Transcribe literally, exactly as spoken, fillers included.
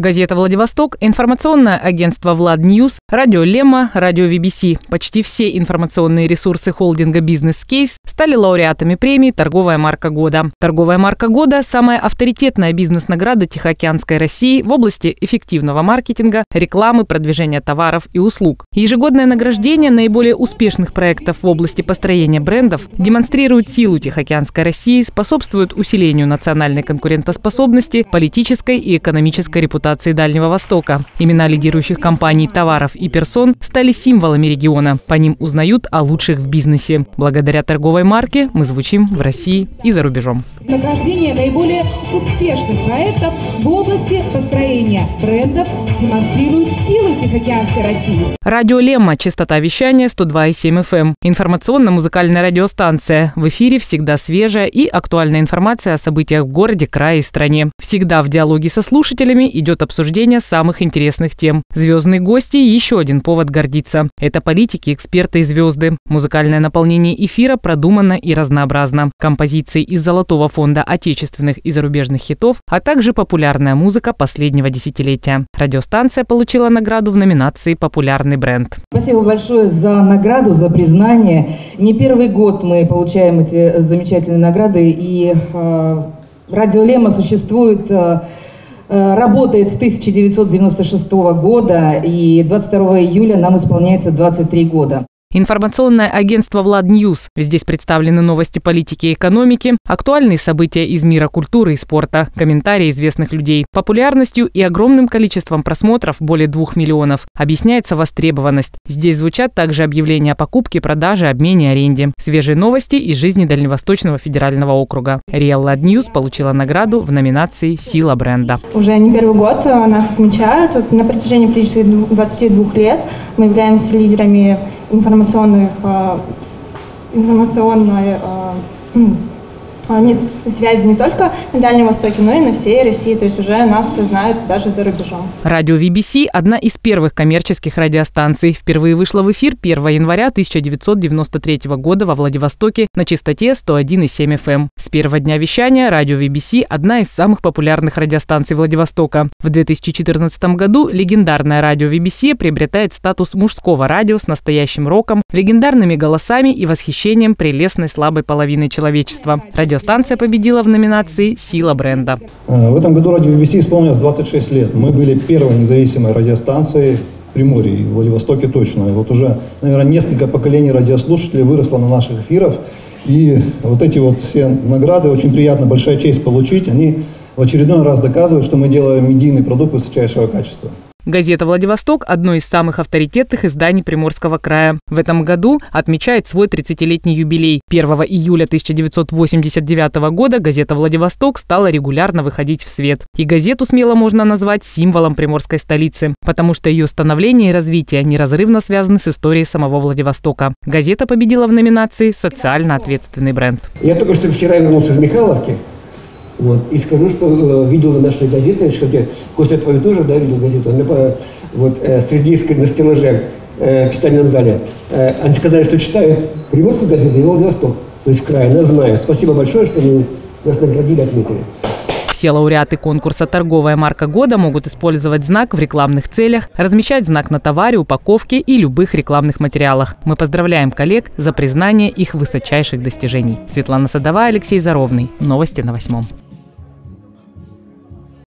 Газета «Владивосток», информационное агентство «Владньюз», радио «Лемма», радио ви би си. Почти все информационные ресурсы холдинга «Бизнес Кейс» стали лауреатами премии «Торговая марка года». «Торговая марка года» – самая авторитетная бизнес-награда Тихоокеанской России в области эффективного маркетинга, рекламы, продвижения товаров и услуг. Ежегодное награждение наиболее успешных проектов в области построения брендов демонстрирует силу Тихоокеанской России, способствует усилению национальной конкурентоспособности, политической и экономической репутации Дальнего Востока. Имена лидирующих компаний, товаров и персон стали символами региона. По ним узнают о лучших в бизнесе. Благодаря торговой марке мы звучим в России и за рубежом. Награждение наиболее успешных проектов в области построения брендов демонстрирует силу Тихоокеанской России. Радио «Лемма», частота вещания сто два и семь эф эм. Информационно-музыкальная радиостанция. В эфире всегда свежая и актуальная информация о событиях в городе, крае и стране. Всегда в диалоге со слушателями идет обсуждение самых интересных тем. Звездные гости – еще один повод гордиться. Это политики, эксперты и звезды. Музыкальное наполнение эфира продумано и разнообразно. Композиции из золотого фонда отечественных и зарубежных хитов, а также популярная музыка последнего десятилетия. Радиостанция получила награду в номинации «Популярный бренд». Спасибо большое за награду, за признание. Не первый год мы получаем эти замечательные награды, и э, радио «Лемма» существует... Э, Работает с тысяча девятьсот девяносто шестого года, и двадцать второго июля нам исполняется двадцать три года. Информационное агентство «Владньюз». Здесь представлены новости политики и экономики, актуальные события из мира культуры и спорта, комментарии известных людей. Популярностью и огромным количеством просмотров, более двух миллионов, объясняется востребованность. Здесь звучат также объявления о покупке, продаже, обмене, аренде. Свежие новости из жизни Дальневосточного федерального округа. Реал Владньюз получила награду в номинации «Сила бренда». Уже не первый год нас отмечают. На протяжении практически двадцати двух лет мы являемся лидерами информационных, информационной связи не только на Дальнем Востоке, но и на всей России. То есть уже нас знают даже за рубежом. Радио ви би си – одна из первых коммерческих радиостанций. Впервые вышла в эфир первого января тысяча девятьсот девяносто третьего года во Владивостоке на частоте сто один и семь эф эм. С первого дня вещания радио ви би си – одна из самых популярных радиостанций Владивостока. В две тысячи четырнадцатом году легендарное радио ви би си приобретает статус мужского радио с настоящим роком, легендарными голосами и восхищением прелестной слабой половины человечества. Радиостанция победила в номинации «Сила бренда». В этом году радио ви би си исполнилось двадцать шесть лет. Мы были первой независимой радиостанцией в Приморье, и в Владивостоке точно. И вот уже, наверное, несколько поколений радиослушателей выросло на наших эфирах. И вот эти вот все награды, очень приятно, большая честь получить. Они в очередной раз доказывают, что мы делаем медийный продукт высочайшего качества. Газета «Владивосток» – одно из самых авторитетных изданий Приморского края. В этом году отмечает свой тридцатилетний юбилей. первого июля тысяча девятьсот восемьдесят девятого года газета «Владивосток» стала регулярно выходить в свет. И газету смело можно назвать символом приморской столицы, потому что ее становление и развитие неразрывно связаны с историей самого Владивостока. Газета победила в номинации «Социально ответственный бренд». Я только что вчера вернулся из Михайловки. Вот, и скажу, что э, видел наши газеты, что где, Костя, твою тоже, да, видел газету, на, вот, э, среди, на стеллаже э, в читальном зале. Э, они сказали, что читают Приморскую газету и Владивосток, то есть край, нас знаю. Спасибо большое, что они нас наградили, отметили. Все лауреаты конкурса «Торговая марка года» могут использовать знак в рекламных целях, размещать знак на товаре, упаковке и любых рекламных материалах. Мы поздравляем коллег за признание их высочайших достижений. Светлана Садовая, Алексей Заровный. Новости на восьмом.